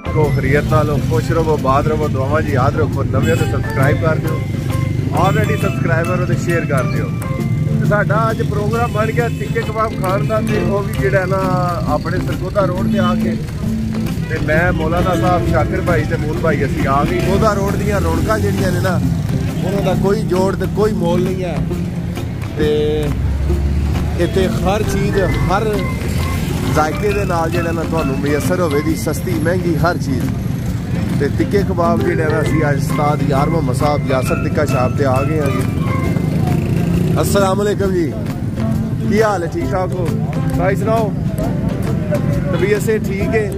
को खरीयत नाल खुश रहो, बात रहो, दुआवां जी याद रखो। नवे तो सबसक्राइब कर दो, ऑलरेडी सबसक्राइबर हो शेयर कर दो। साडा अज प्रोग्राम बन गया तिक्के कबाब खाण का, वो भी जिहड़ा ना अपने सरगोदा रोड से आके ते मैं मौलाना साहब शाकिर भाई ते मूल भाई असीं आ गई। सरगोदा रोड दीयां रौनकां जिहड़ियां ने ना उन्हां दा कोई जोड़ ते कोई मोल नहीं है। ते इत्थे हर चीज़ हर जायके दे नाल जिहड़ा ना तुहानूं मयसर होवेगी, सस्ती महंगी हर चीज़। ते तिक्के कबाब जिहड़े ना असीं अज उस्ताद यार मोहम्मद साहब यासर टिक्का शाप ते आ गए हैं जी। अस्सलाम वालेकुम जी, की हाल है? ठीक ठाक हो भाई? सुनाओ तबीयत से ठीक है?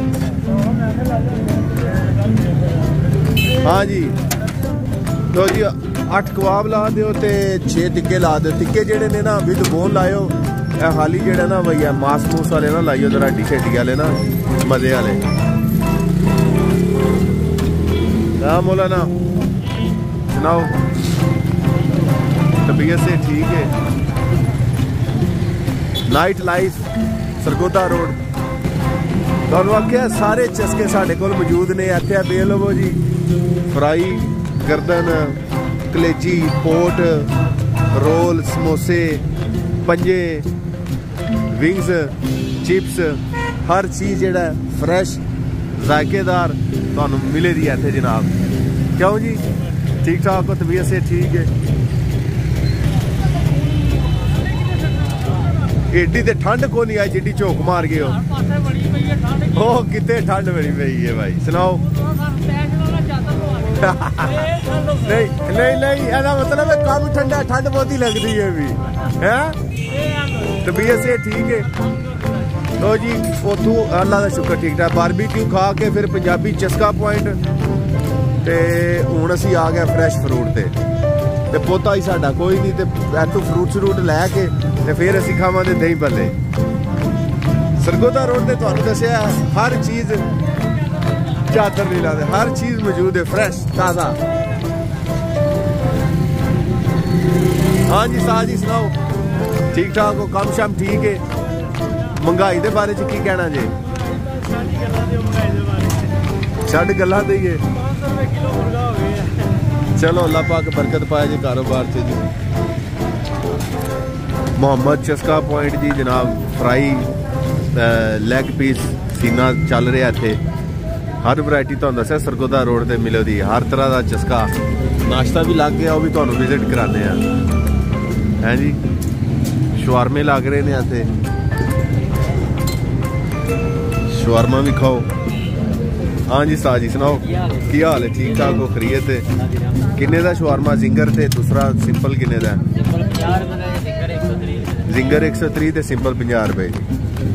हाँ जी, तो जी 8 कबाब ला दो तो 6 टिक्के ला दो। टिक्के जेडे ने ना विद बोन लाओ, हाली जेड़ा ना भैया मास मूस वाले ना लाइयो, जरा हड्डी शड्डी वाले ना मजे वाले। हाँ मौलाना सुनाओ तबीयत से ठीक है? नाइट लाइफ सरगोदा रोड तुहानू आख्या सारे चस्के साढ़े कोल मौजूद ने। इत्थे बेल लवो जी, फ्राई, गर्दन, कलेजी, पोट, रोल, समोसे, पंजे, विंग्स, चिप्स, हर चीज़ जेड़ा फ्रैश जायकेदार तुहानू मिलेगी इत्थे जनाब। क्यों जी ठीक ठाक हो? तबीयत से ठीक है? एडी तो ठंड को नहीं आई जिड्डी झोंक मार गए हो। कितने ठंड बड़ी पई है भाई, सुनाओ। नहीं नहीं नहीं, ऐसा मतलब है कम ठंडा, ठंड बहुत ही लगती है अभी है। तबीयत से ठीक है? तो जी उतों अल्लाह का शुक्र ठीक ठाक। बारबीक्यू खा के फिर पंजाबी चस्का पॉइंट ते हुण असीं आ गए फ्रैश फ्रूट ते पोता ही साडा कोई नहीं, ते इत्थों फ्रूट श्रूट लैके ते फिर असीं खावांगे दही भल्ले। सरगोदा रोड ते तुहानूं दस्सिया हर चीज़, चादर नहीं लाते, हर चीज़ मौजूद है फ्रैश ताज़ा। हाँ जी साह जी सुनाओ ठीक ठाक हो? कम शम ठीक है? महंगाई के बारे च की कहना जी? छड़ गल्लां देइए, चलो अल्लाह पाक बरकत पाए जी कारोबार से जी। मोहम्मद चस्का पॉइंट जी जनाब, फ्राई, लैग पीस, सीना चल रहा इत्थे। हर वैरायटी तुहानूं दस्सिया सरगोदा रोड ते मिलदी, हर तरह का चस्का। नाश्ता भी लग गया, वो भी तुहानूं विजिट कराने हैं जी। शवारमे लग रहे हैं इत्थे, शवारमा भी खाओ। हाँ जी साह जी सुनाओ की हाल है? ठीक ठाक हो? खरीयत है? किन्ने दा शवारमा जिंगर ते दूसरा सिंपल किन्ने दा? जिंगर 130 ते सिंपल 50 रुपए जी।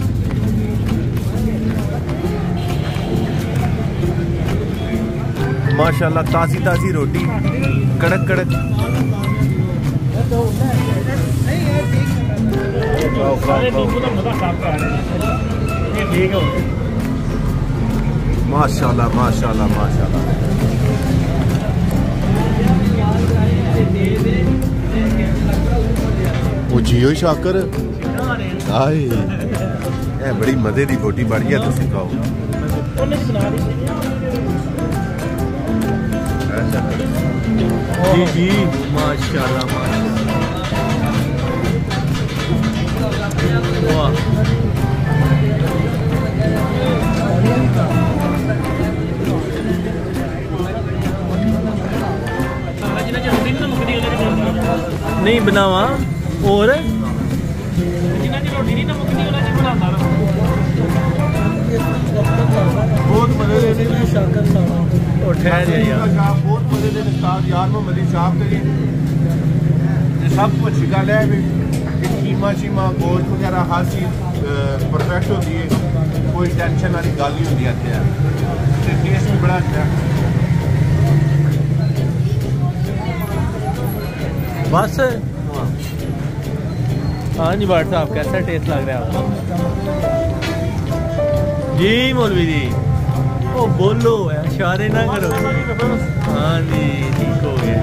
माशाल्लाह ताज़ी ताज़ी रोटी, कड़क कड़क। माशाल्लाह माशाल्लाह माशाल्लाह। वो जियो शाकर आए ए बड़ी मजे की बोटी बड़ी है, तुम खाओ। जी जी माशाल्लाह माशाल्लाह। नहीं बनावा और बहुत मजे सब कुछ गल है कीमा शीमा गोश्त वगैरह हर चीज़ परफेक्ट होती है, कोई टेंशन वाली गल नहीं होती इतने। टेस्ट भी बड़ा अच्छा है। बस हाँ जी भाट साहब कैसा टेस्ट लग रहा है आपको? जी मौलवी जी ओ बोलो, इशारे ना करो। हाँ जी ठीक हो गया।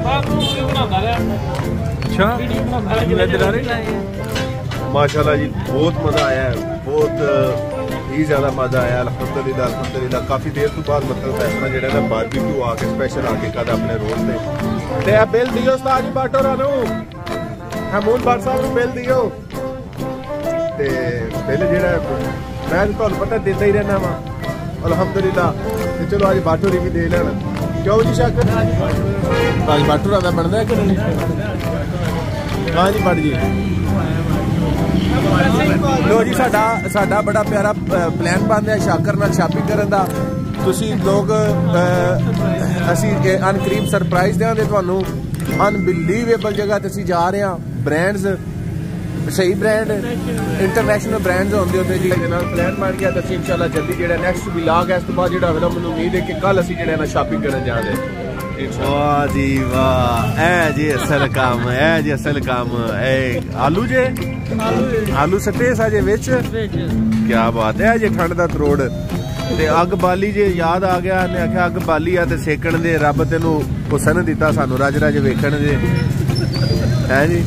अच्छा माशाल्लाह जी बहुत मज़ा आया है, बहुत ही ज़्यादा मज़ा आया अल्हम्दुलिल्लाह अल्हम्दुलिल्लाह। काफ़ी देर तो बाद मतलब फैसला जो है बारबेक्यू आके स्पेशल आके कद अपने रोड पे ते बिल दियो उस्ताद जी बाटो रानू हमून बार साहब बिल दियो ते बिल जो मैं तो पता देता ही रहना वा अल्हम्दुलिल्लाह। ते चलो आज बाटो भी दे लेना क्यों जी शाकर आज बाटो रादा बनता है कि नहीं? हाँ जी बट जी लो जी साडा बड़ा प्यारा प्लान बन रहा शाकर नाल शॉपिंग करन दा। तुसी लोग असी अनकरीब सरप्राइज देंगे तुहानू अनबिलीवेबल जगह ते असी जा रहे हैं। ब्रांड्स सही ब्रांड इंटरनेशनल ब्रांड्स होंदे होते जी प्लान बन गया। तो इंशाल्लाह जल्दी जो नेक्स्ट व्लॉग है इस तो बाद जो मैंने उम्मीद है कि कल असी जो शॉपिंग करन जा रहे हैं। वाह जी वाह ए जी असल काम है जी असल काम आलू जे आलू सटे साजे विच क्या बात है जी ठंड दा तरोड़ ते अग बाली जे याद आ गया ने आख्या अग बाली आ ते सेकण दे रब तेनू हुसन दिता सानू रज रज वेखण दे है जी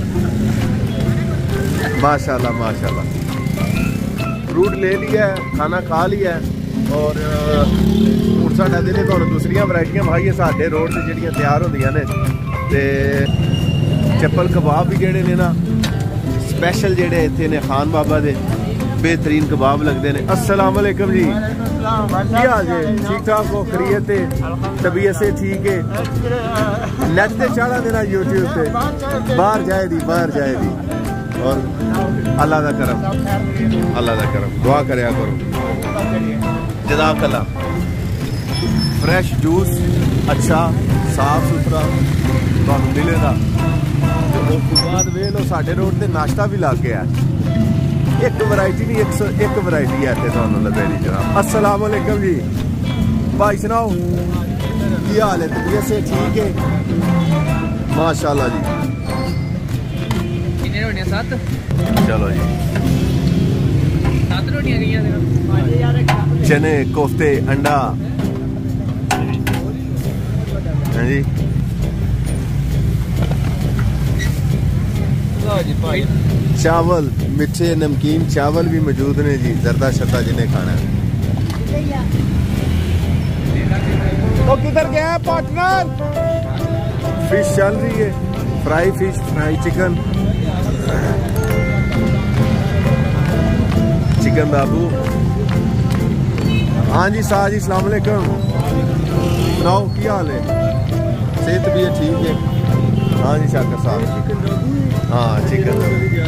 माशाल्लाह माशाल्लाह। फ्रूट ले लिया है खाना खा लिया है और हूँ साडा दिल तो दूसरिया वैरायटियां भाई साडे रोड से ਜਿਹੜੀਆਂ तैयार होंदियां ने ते चप्पल कबाब भी जेडे ने ना स्पेशल जेडे इत्थे ने खान बाबा दे बेहतरीन कबाब लगते हैं। अस्सलाम वालेकुम जी की हाल जी ठीक ठाक हो खरीयत तबीयत से ठीक है नेट से चाड़ा देना यूट्यूब पे बाहर जाए दी और अल्लाह का करम दुआ करया करो जज़ाकल्लाह। फ्रेश जूस अच्छा साफ सुथरा तुहानू मिलेगा। तो उस बाद वे लो साडे रोड ते नाश्ता भी लग गया एक वैरायटी नहीं 101 वैरायटी है इत्थे तुहानू लभेगी जनाब। अस्सलाम वालेकुम जी भाई सुनाओ की हाल है तबीयत से ठीक है माशाल्लाह जी कितने रोटियां 7 चलो जी 7 रोटियां गईयां चने कोफ्ते अंडा जी चावल मिठे नमकीन चावल भी मौजूद ने जी जरदा शरदा जिन्हें खाना है। तो किधर गया पार्टनर? फिश चल रही है फ्राई फिश फ्राई चिकन बाबू। हाँ जी साह जी सलाम अलैकुम सुनाओ की हाल है सेहत भी है ठीक है? हाँ जी शाकर साहब हाँ चिकन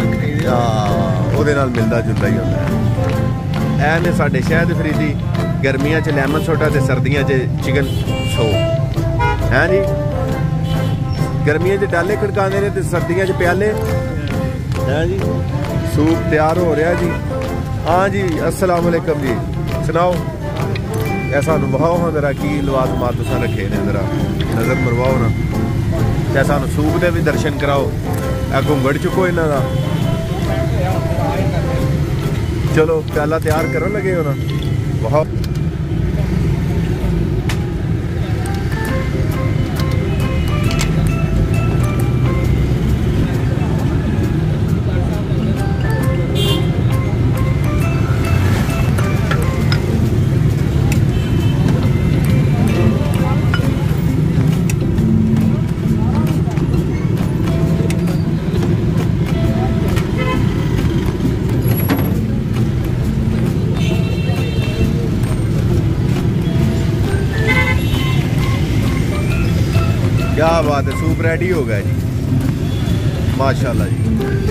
वो मिलता जुलता ही होता है। ए ने साडे शहद फरीदी गर्मियां च लैमन सोडा ते सर्दियां च चिकन सूप है जी। गर्मियां च डाले खड़काते ने ते सर्दियां च प्याले है जी। सूप तैयार हो रहा जी। हाँ जी अस्सलाम वालेकुम जी सुनाओ ऐसा बहाओ हाँ जरा की लवाज मार तुसा रखे ने जरा नजर मरवाओ ना ते सानू सूप दे भी दर्शन कराओ ए घुंगड़ चुको इन्हां दा। चलो प्याला तैयार करन लगे हो ना बहाओ क्या बात है सूप रेडी हो गया जी माशाल्लाह जी।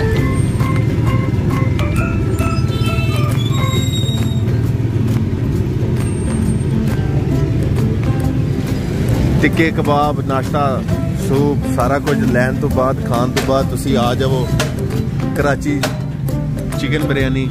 टिक्के कबाब नाश्ता सूप सारा कुछ लैन तो बाद खान तो बाद तुसी आ जाओ कराची चिकन बिरयानी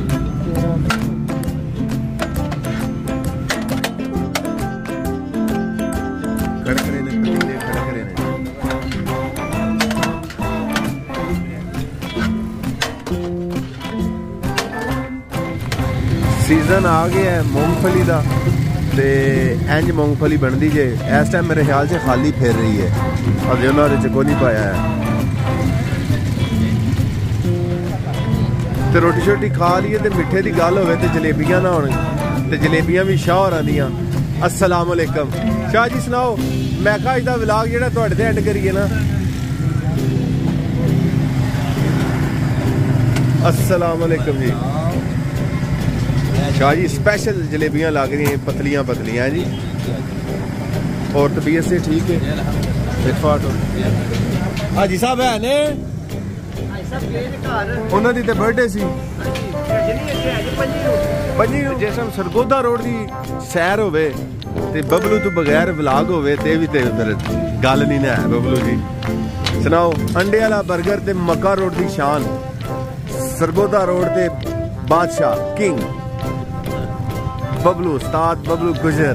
सीजन आ गया है मूंगफली का तो इंज मूंगफली बनती जे इस टाइम मेरे ख्याल से खाली फिर रही है अभी उन्होंने को नहीं पाया है तो रोटी शोटी खा लीए तो मिठे की गल हो जलेबियां ना होन तो जलेबियां भी शाह होरां दियां। अस्सलाम वालेकुम शाह जी सुनाओ। मैं कहा अज दा व्लॉग जेहड़ा तुहाडे ते एंड करिए ना। अस्सलाम वालेकुम जी। शाह जी स्पेशल जलेबियां लग रही हैं पतलियां पतलियां जी। और तबीयत से ठीक है? हाजी साहब है ने उन्हों की तो बर्थडे सी पंजी जिस टाइम सरगोदा रोड की सैर होवे ते बबलू तो बगैर व्लॉग होवे ते भी ते फिर गल नहीं ना है। बबलू जी सुनाओ। अंडे वाला बर्गर ते मक्का रोड की शान सरगोदा रोड ते बादशाह किंग बबलू उस्ताद बबलू गुजर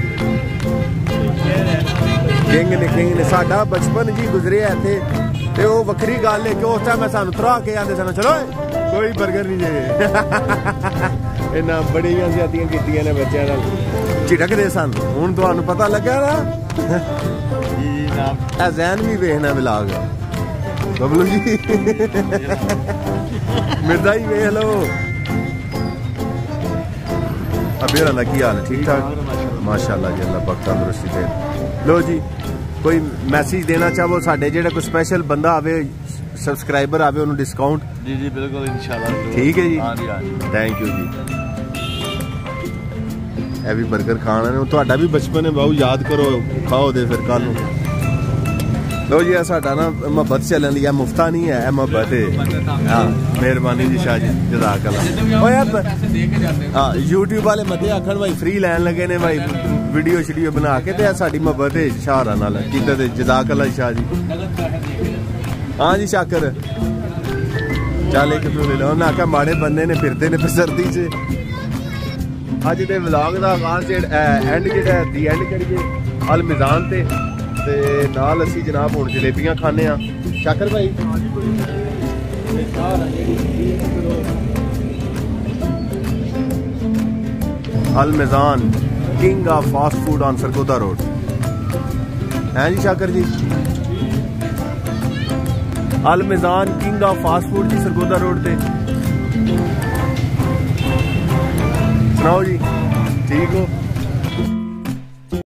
किंग ने साडा बचपन जी गुजरे इत्थे ते वो वक्री गल है कि उस टाइम सानू तरा के आंदे सन चलो कोई बर्गर नहीं जे इन्ना बड़ियां ज्यादियां कीतियां ने बच्चों नाल झिड़कदे सन। हुण तुहानू पता लग्या ना जैन भी वेखना व्लॉग बबलू जी मिर्जा ही वेख लो। अबेरा दा की हाल है? ठीक ठाक माशाअल्लाह जी अल्लाह पाक तंदुरुस्ती दे। लो जी कोई मैसेज देना चाहो साडे जेड़ा कोई स्पेशल बंदा आवे सब्सक्राइबर आवे उन्हें डिस्काउंट? जी जी बिल्कुल इंशाल्लाह ठीक है जी। थैंक यू जी। ए भी बर्गर खाना ने तुहाडा भी बचपन है बाबू याद करो खाओ दे फिर कल। लो जी साडा ना मोहब्बत चलन दी है मुफ्ता नहीं है मोहब्बत है। हाँ मेहरबानी जी शाह जी जज़ाकल्लाह। हाँ यूट्यूब वाले मते आखन भाई फ्री लैन लगे ने भाई वीडियो शीडियो बना के ते साडी मोहब्बत है शाहरा नाल कीते ते जज़ाकल्लाह शाह जी। हाँ जी शाकर चल एक ले लो उन्हें आख्या माड़े बंदे ने फिरते ने सर्दी च। अज दे व्लॉग का आगाज एंड जेड़ा दी एंड करिए अल मिजान ते नाल असी जनाब हुण जलेबियां खाने आ। शाकर भाई Al Mizan king of fast food on Sargodha road है जी Shakar ji. Al Mizan king of fast food जी सरगोदा रोड पे सुनाओ जी ठीक हो?